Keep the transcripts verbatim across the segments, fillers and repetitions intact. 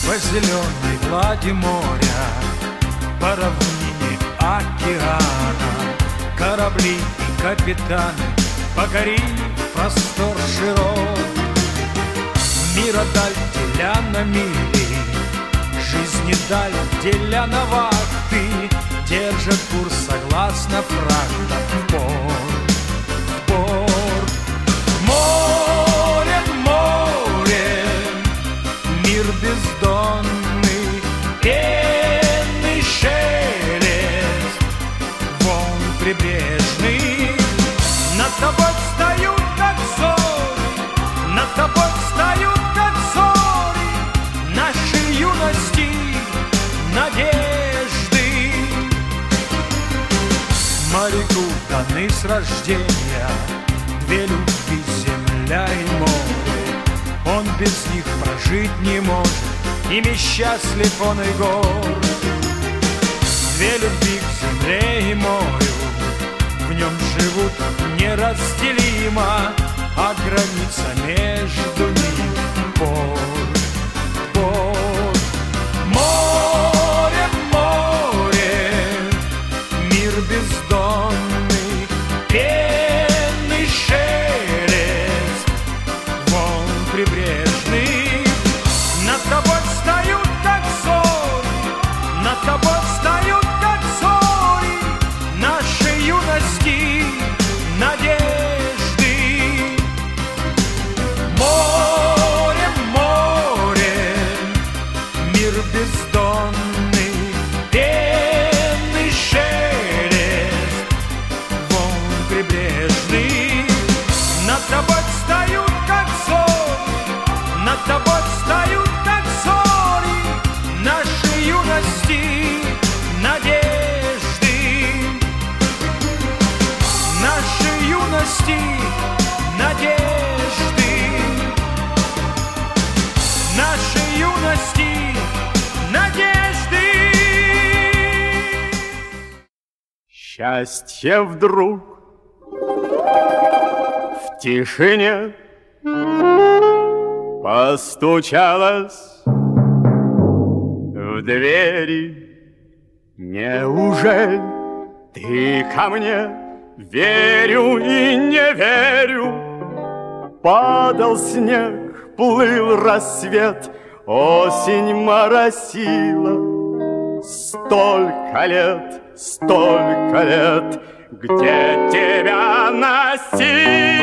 по зеленой глади моря, по равнине океана, корабли и капитаны, покорив простор широт. Мира даль деля на мили, жизни даль деля на вахты, держат курс согласно фрактам в порт, в порт. Море, море, мир бездонный, пенный шелест, волн прибрежный. Над тобой встают, как зори, над тобой встают, как зори, нашей юности надежды. Моряку даны с рождения две любви, земля и море. Он без них прожить не может, ими счастлив он и горд. Две любви к земле и морю, в нем живут неразделимо, а граница между ними порт, порт. Море, море, мир бездонный, пенный шелест, волн прибрежный. Над тобой встают, как зори, над тобой встают, как зори, нашей юности надежды. Море, море, мир бездонный, пенный шелест, волн прибрежный. Над тобой встают, как зори, над тобой встают, как зори, нашей юности надежды, нашей юности надежды, нашей юности надежды. Счастье вдруг в тишине постучалось в двери. Неужели ты ко мне? Верю и не верю. Падал снег, плыл рассвет, осень моросила. Столько лет, столько лет, где тебя носила.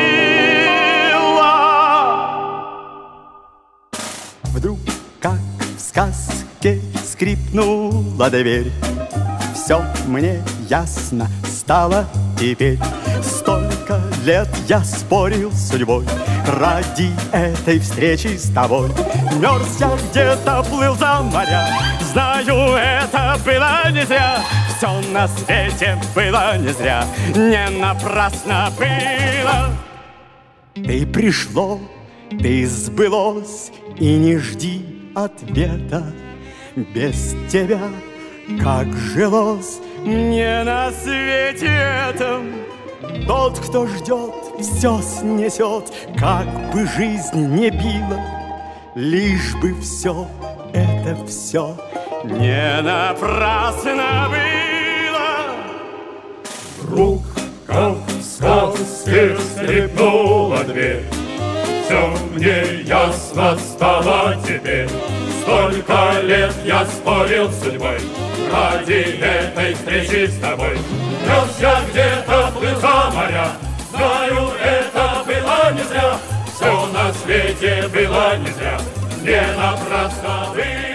Вдруг, как в сказке, скрипнула дверь. Все мне ясно стало теперь. Столько лет я спорил с судьбой ради этой встречи с тобой. Мерз я где-то, плыл за моря. Знаю, это было не зря. Все на свете было не зря. Не напрасно было. Ты пришло, ты сбылось, и не жди ответа. Без тебя как жилось мне на свете этом. Тот, кто ждет, все снесет, как бы жизнь не била, лишь бы все это все не напрасно было. Вдруг, как в сказке, скрипнула дверь. Все мне ясно стало теперь. Столько лет я спорил с судьбой ради этой встречи с тобой. Мерз я где-то, плыл за моря. Знаю, это было не зря. Все на свете было не зря. Не напрасно было.